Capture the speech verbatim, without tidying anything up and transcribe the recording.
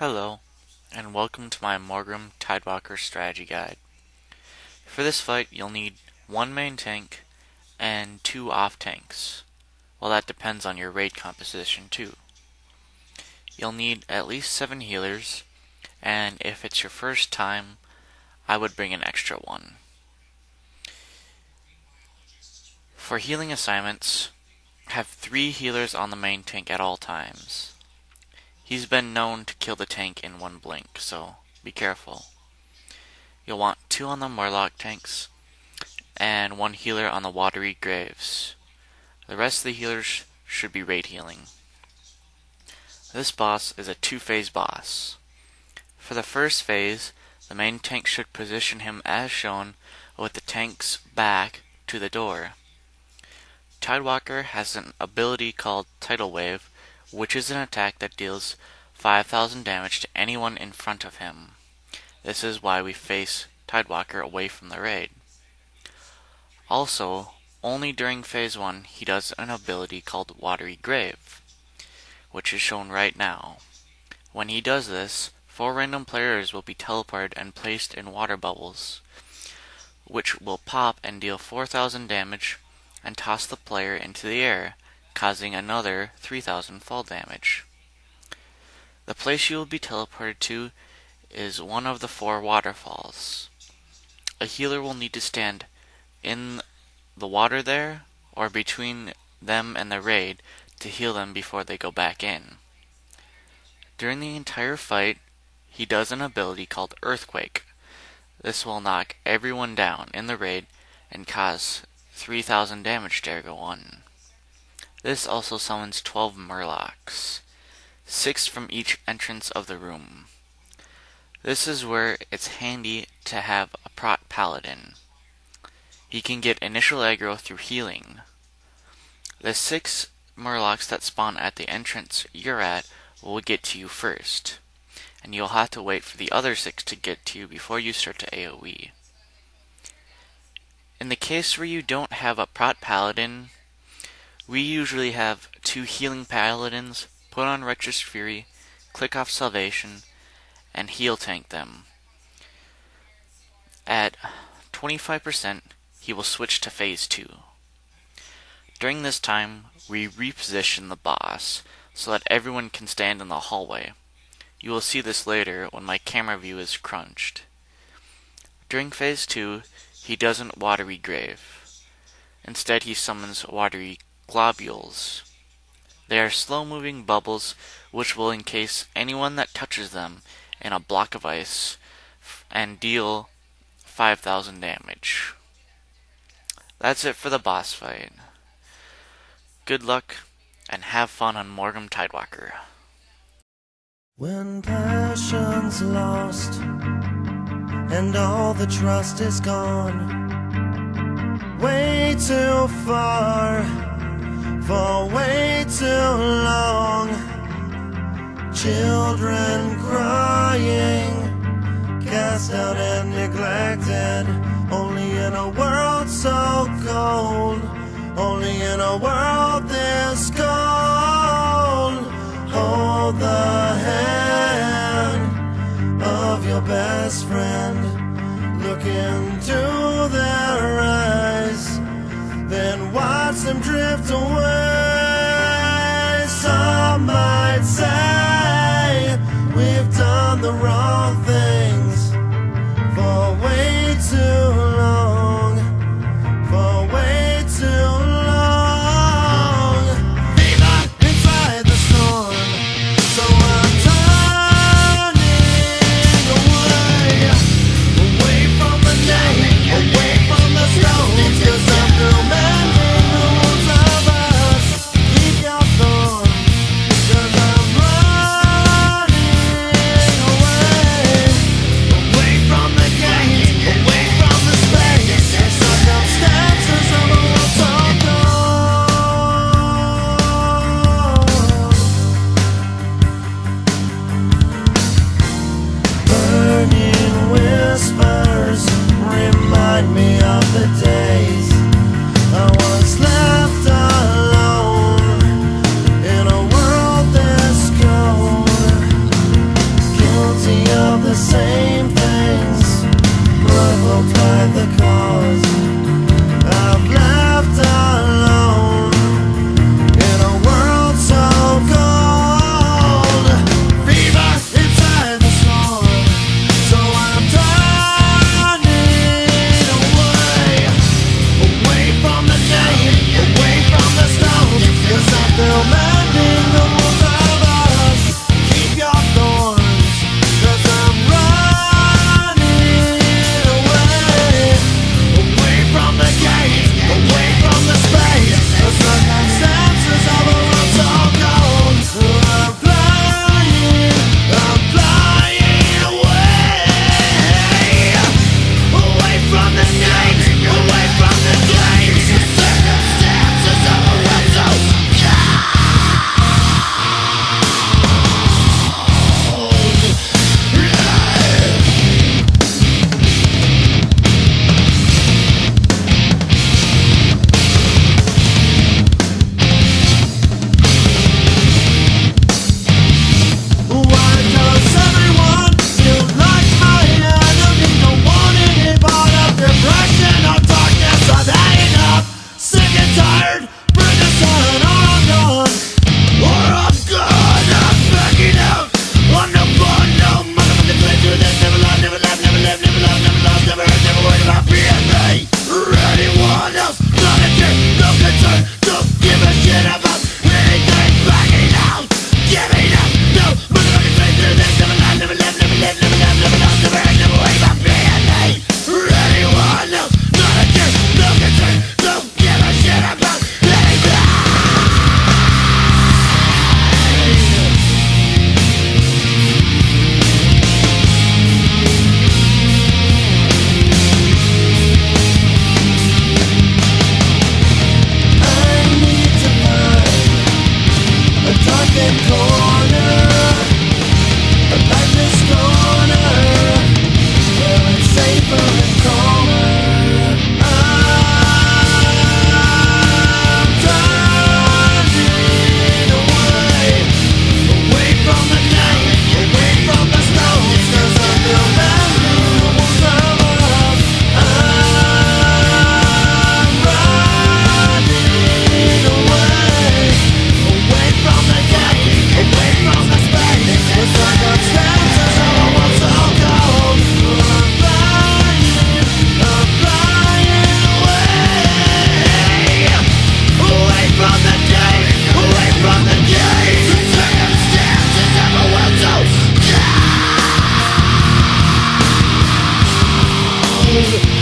Hello, and welcome to my Morgrim Tidewalker strategy guide. For this fight, you'll need one main tank and two off tanks. Well, that depends on your raid composition too. You'll need at least seven healers, and if it's your first time, I would bring an extra one. For healing assignments, have three healers on the main tank at all times. He's been known to kill the tank in one blink, so be careful. You'll want two on the Murloc tanks, and one healer on the Watery Graves. The rest of the healers should be raid healing. This boss is a two-phase boss. For the first phase, the main tank should position him as shown with the tank's back to the door. Tidewalker has an ability called Tidal Wave, which is an attack that deals five thousand damage to anyone in front of him. This is why we face Tidewalker away from the raid. Also, only during phase one he does an ability called Watery Grave, which is shown right now. When he does this, four random players will be teleported and placed in water bubbles, which will pop and deal four thousand damage and toss the player into the air, causing another three thousand fall damage. The place you will be teleported to is one of the four waterfalls. A healer will need to stand in the water there, or between them and the raid, to heal them before they go back in. During the entire fight, he does an ability called Earthquake. This will knock everyone down in the raid and cause three thousand damage to everyone. This also summons twelve Murlocs, six from each entrance of the room. This is where it's handy to have a Prot Paladin. He can get initial aggro through healing. The six Murlocs that spawn at the entrance you're at will get to you first, and you'll have to wait for the other six to get to you before you start to AoE. In the case where you don't have a Prot Paladin, we usually have two healing paladins, put on Righteous Fury, click off Salvation, and heal tank them. At twenty-five percent, he will switch to phase two. During this time, we reposition the boss so that everyone can stand in the hallway. You will see this later when my camera view is crunched. During phase two, he doesn't Watery Grave. Instead, he summons Watery Globules. They are slow-moving bubbles which will encase anyone that touches them in a block of ice and deal five thousand damage. That's it for the boss fight. Good luck, and have fun on Morgrim Tidewalker. When passion's lost and all the trust is gone, way too far for way too long, children crying, cast out and neglected, only in a world so cold, only in a world this cold. Hold the hand of your best friend, look into their eyes, then watch them drift away. Some might say we've done the wrong things for way too long, for way too long. Inside the storm, so I'm turning away, away from the night, away from the stones, 'cause I'm through mending the wounds of us. Keep your thorn, 'cause I'm running away. move